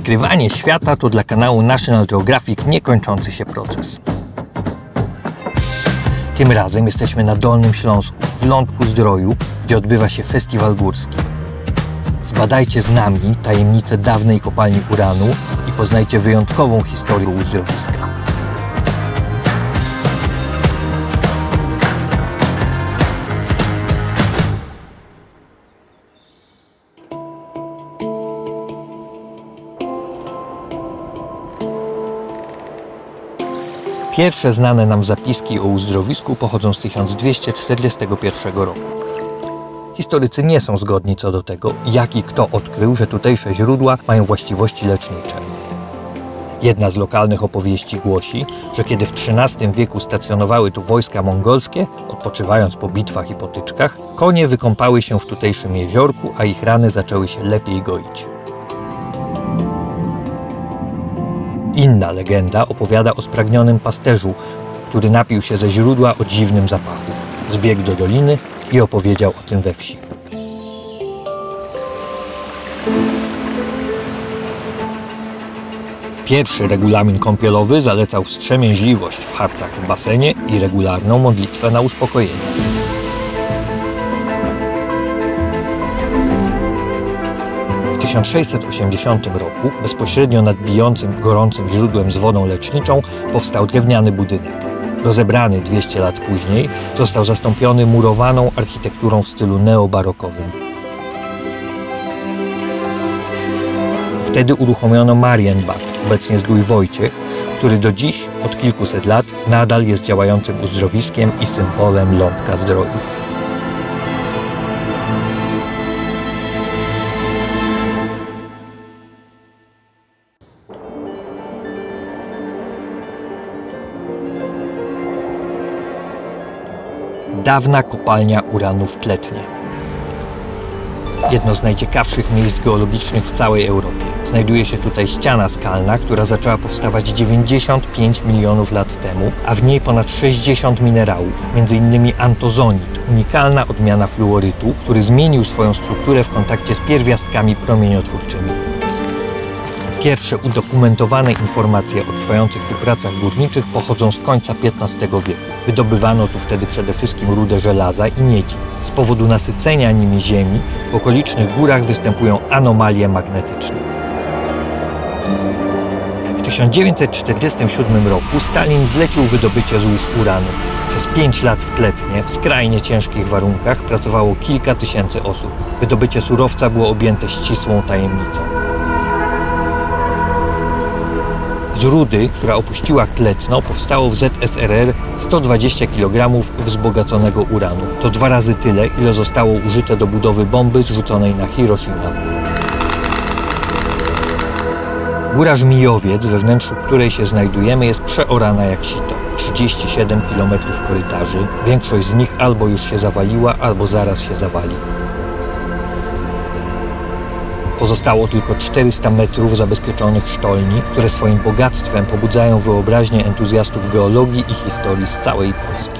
Odkrywanie świata to dla kanału National Geographic niekończący się proces. Tym razem jesteśmy na Dolnym Śląsku, w Lądku-Zdroju, gdzie odbywa się festiwal górski. Zbadajcie z nami tajemnice dawnej kopalni uranu i poznajcie wyjątkową historię uzdrowiska. Pierwsze znane nam zapiski o uzdrowisku pochodzą z 1241 roku. Historycy nie są zgodni co do tego, jak i kto odkrył, że tutejsze źródła mają właściwości lecznicze. Jedna z lokalnych opowieści głosi, że kiedy w XIII wieku stacjonowały tu wojska mongolskie, odpoczywając po bitwach i potyczkach, konie wykąpały się w tutejszym jeziorku, a ich rany zaczęły się lepiej goić. Inna legenda opowiada o spragnionym pasterzu, który napił się ze źródła o dziwnym zapachu. Zbiegł do doliny i opowiedział o tym we wsi. Pierwszy regulamin kąpielowy zalecał wstrzemięźliwość w harcach w basenie i regularną modlitwę na uspokojenie. W 1680 roku, bezpośrednio nad bijącym, gorącym źródłem z wodą leczniczą, powstał drewniany budynek. Rozebrany 200 lat później, został zastąpiony murowaną architekturą w stylu neobarokowym. Wtedy uruchomiono Marienbad, obecnie Zdrój Wojciech, który do dziś, od kilkuset lat, nadal jest działającym uzdrowiskiem i symbolem Lądka-Zdroju. Dawna kopalnia uranu w Tletnie. Jedno z najciekawszych miejsc geologicznych w całej Europie. Znajduje się tutaj ściana skalna, która zaczęła powstawać 95 milionów lat temu, a w niej ponad 60 minerałów, m.in. antozonit, unikalna odmiana fluorytu, który zmienił swoją strukturę w kontakcie z pierwiastkami promieniotwórczymi. Pierwsze udokumentowane informacje o trwających tu pracach górniczych pochodzą z końca XV wieku. Wydobywano tu wtedy przede wszystkim rudę żelaza i miedzi. Z powodu nasycenia nimi ziemi w okolicznych górach występują anomalie magnetyczne. W 1947 roku Stalin zlecił wydobycie złóż uranu. Przez 5 lat w Tletnie, w skrajnie ciężkich warunkach, pracowało kilka tysięcy osób. Wydobycie surowca było objęte ścisłą tajemnicą. Z rudy, która opuściła Tletno, powstało w ZSRR 120 kg wzbogaconego uranu. To 2 razy tyle, ile zostało użyte do budowy bomby zrzuconej na Hiroshima. Góra Żmijowiec, we wnętrzu której się znajdujemy, jest przeorana jak sito. 37 km korytarzy. Większość z nich albo już się zawaliła, albo zaraz się zawali. Pozostało tylko 400 metrów zabezpieczonych sztolni, które swoim bogactwem pobudzają wyobraźnię entuzjastów geologii i historii z całej Polski.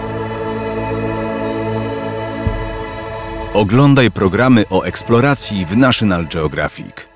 Oglądaj programy o eksploracji w National Geographic.